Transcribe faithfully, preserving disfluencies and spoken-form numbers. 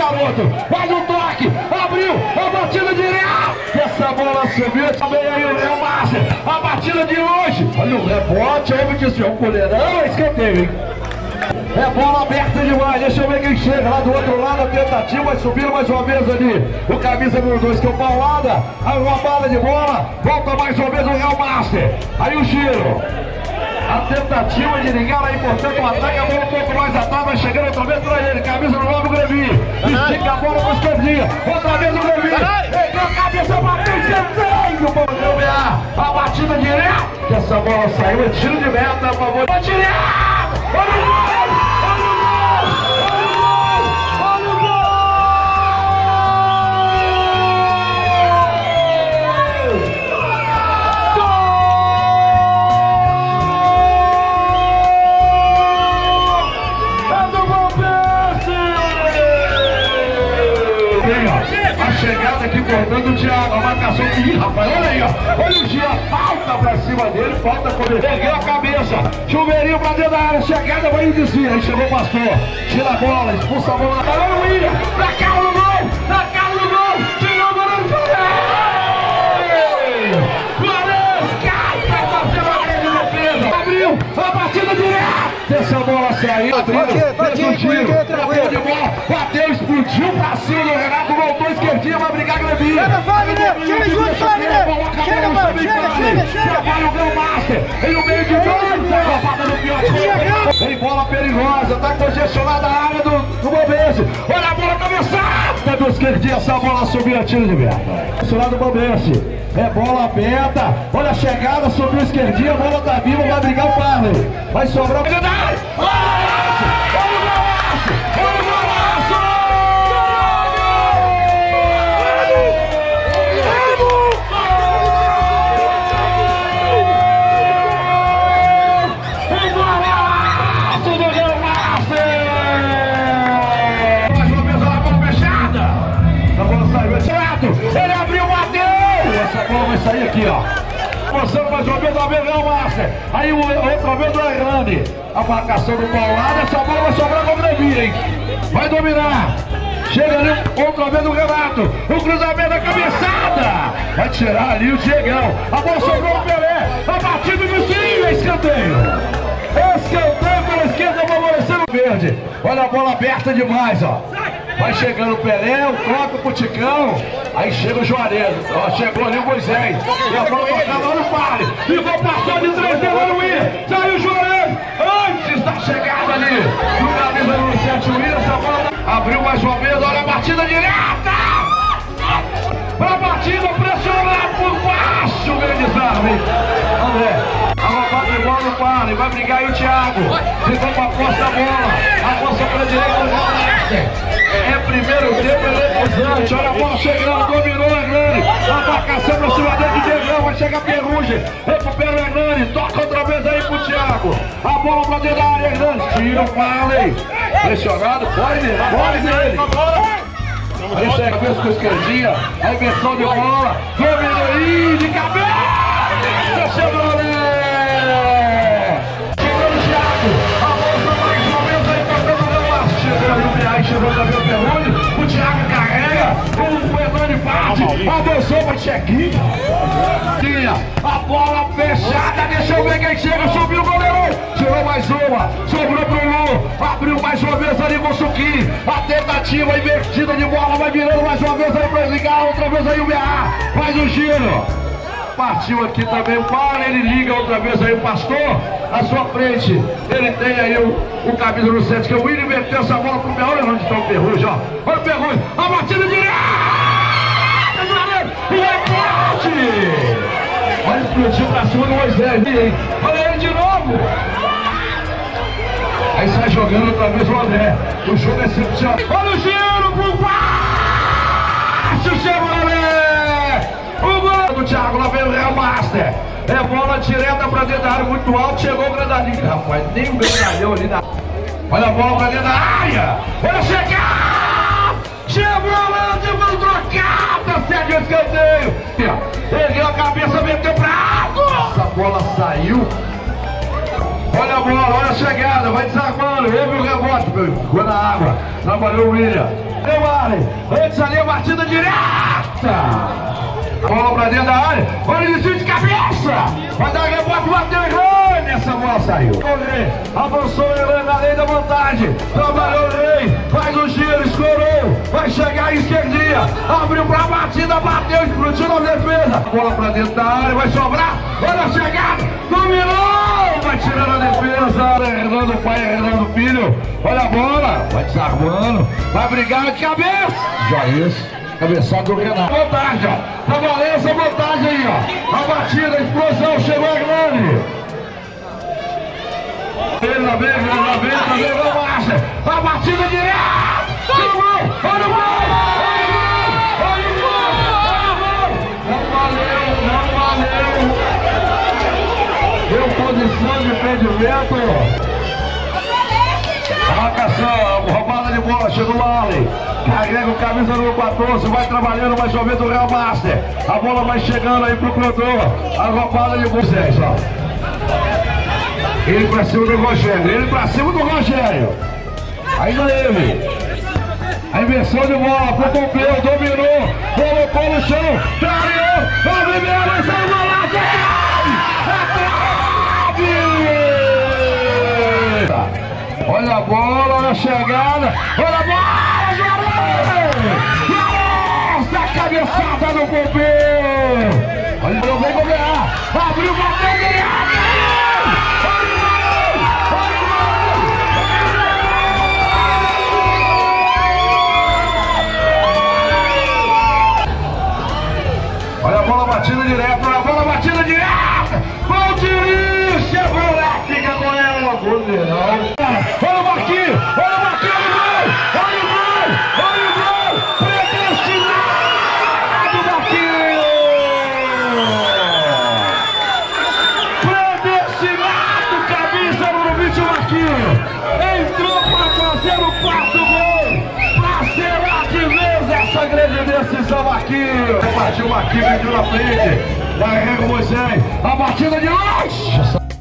garoto, faz um toque, abriu, a batida direta, essa bola subiu, também aí o Real Master, a batida de hoje, olha o rebote, aí me disse, é um colherão, é escanteio, hein? É bola aberta demais, deixa eu ver quem chega lá do outro lado, a tentativa, vai subir mais uma vez ali, o camisa número dois, que é o Paulada, aí uma bala de bola, volta mais uma vez o Real Master, aí o giro, a tentativa de ligar aí, portanto o ataque, a bola um pouco mais atrás, vai chegando outra vez pra ele, camisa no nove, o Grevinho, estica a bola com a esquerdinha, outra vez o Grevinho, ele a cabeça, bateu, escanteio, a batida direta, que essa bola saiu, é tiro de meta, a favor, direto! Olha o gol! Olha o gol! Olha o gol! É do Bombense! A chegada aqui cortando o Thiago, a marcação. Ih, rapaz, olha aí, ó. Olha o Gia, falta pra cima dele, falta quando ergueu a cabeça. Chuveirinho pra dentro da área, chegada, vai em desvio. Aí chegou o pastor, tira a bola, expulsa a bola na cara. Olha o William, pra cá no gol, pra cá no gol, tirou o goleiro de Guarani, cai pra fazer uma grande defesa. Abriu, a batida direta. Essa bola saiu, abriu, fez um tiro, bateu de bola, bateu, explodiu pra cima do Renato, voltou esquerdinha, vai brigar com a Levinha. Chega, Wagner, chega junto, Wagner. Chega, mano, chega, chega, chega. Trabalha o Grão Master, ele no meio de dois, a roubada do pior. Tem bola perigosa, tá congestionada a área do, do Bombense. Olha a bola cabeçada do esquerdinha, essa bola subiu a tiro de meta. Esse lado do Bombense, é bola aberta, olha a chegada, subiu a esquerdinha, a bola tá viva, vai brigar o Parley. Vai sobrar o golaço! Olha o golaço! Olha o golaço! Ele abriu, bateu! Essa bola vai sair aqui, ó. Mostrando mais uma vez, a vez Real Master. Aí outra vez o Hernani. A marcação do Paulado. Essa bola vai sobrar com o Grevinho, hein? Vai dominar. Chega ali outra vez o Renato. O cruzamento da cabeçada. Vai tirar ali o Diegão. A bola sobrou o Pelé. A batida do Sim, escanteio. Escanteio pela esquerda, favorecendo o verde. Olha a bola aberta demais, ó. Vai chegando o Pelé, o Croco pro Ticão. Aí chega o Juarez. Ó, chegou ali o Moisés. E a bola tocando lá no pare. Ficou passando de três dedos lá no William. Saiu o Juarez. Antes da chegada ali do camisa número sete, o William. Essa bola abriu mais uma vez. Olha a batida direta. Pra batida, pressionar por baixo. Grande desarme. André. A roubada de bola no pare. Vai brigar aí o Thiago. Ficou pra posse da bola. A posse pra direita do Ronaldo. É primeiro tempo eletrizante, olha a bola chegando, dominou o Hernani, a marcação pra cima dele de Diegão, vai chegar Perruge, recupera o Hernani, toca outra vez aí pro Thiago, a bola pra dentro da área, Hernani, tira o Parley, pressionado, pode nele, pode nele. Aí chega a cabeça com a esquerdinha, a inversão de bola, dominou aí, de cabeça, chegou ali. Chegou o Thiago, a bola mais uma vez aí, tocando o Real. Chegou ali o Real, chegou também o Perruge, o Thiago carrega, o Hernani bate, avançou para check-in. A bola fechada, deixa eu ver quem chega, subiu o goleirão, tirou mais uma, sobrou pro Lu, abriu mais uma vez ali com o Suquinho, a tentativa invertida de bola, vai virando mais uma vez aí pra ligar, outra vez aí o B A, faz o giro. Partiu aqui também o Paulo, ele liga outra vez aí o Pastor, à sua frente, ele tem aí o, o camisa no sete, que é o William, meteu essa bola pro Berruz, olha onde está o Perruge, ó, olha o Perruge, a batida direta, e é forte! Olha, explodiu pra cima do Moisés, hein? Olha ele de novo! Aí sai jogando outra vez o André, o jogo é excepcional, olha o giro pro baixo, chegou o André! O gol do Thiago, lá vem o Real Master. É bola direta pra dentro da área, muito alto, chegou o grandadinho. Rapaz, nem o grandalhão ali na... Olha a bola pra dentro da área. Olha chegar! Chegou lá, vamos trocar, tá certo o escanteio. Ergueu a cabeça, meteu pra alto. Essa bola saiu. Olha a bola, olha na chegada, vai desarmando, houve o rebote, ficou na água, trabalhou o William. Deu Arlen, antes ali a batida direta. Bola pra dentro da área, olha o desvio de cabeça. Vai dar rebote, bateu Irlane, essa bola saiu. O Rei, avançou o Irlane na lei da vantagem. Trabalhou o Rei, faz o giro, escorou. Vai chegar à esquerdinha, abriu pra batida, bateu, explodiu na defesa. Bola pra dentro da área, vai sobrar. Olha a chegada, dominou. Vai tirando a defesa. Hernando pai, Hernando filho. Olha a bola, vai desarmando. Vai brigar de cabeça. Já isso. Cabeçada do Renato. Vantagem, ó. Tá valendo essa vantagem aí, ó. A batida, a explosão, chegou a Hernani. Ele na beira, na beira, na beira, na marcha. A batida direta. Olha o gol, olha o gol. Olha o gol, olha o gol. Não valeu, não valeu. Deu posição de impedimento. A marcação, roubada de bola, chegou o Arlen. Carrega o camisa número quatorze, vai trabalhando, vai chovendo o Real Master. A bola vai chegando aí pro cantor. A roubada de bola, ó. Ele pra cima do Rogério, ele pra cima do Rogério. Ainda ele. A inversão de bola pro Pompeu, dominou, colocou no chão, traiu, vai viver, vai sair do golaço. Olha a bola, olha a chegada, olha a bola, Jardim! Essa cabeçada no Pompeu! Olha o vem golear, abriu o Pompeu, ganhado! Olha a bola batida direta, olha a bola batida direta! Valdir, chegou lá, fica com ela, goleirão! Olha o Marquinhos, olha o Marquinhos, olha o gol, olha o gol, olha o gol, predestinado Marquinhos! Predestinado, camisa número vinte, o Marquinhos, entrou para fazer o quarto gol, para ser de vez essa grande decisão, Marquinhos. Partiu o Marquinhos, entrou na frente, carrega o Moisés, a batida de hoje.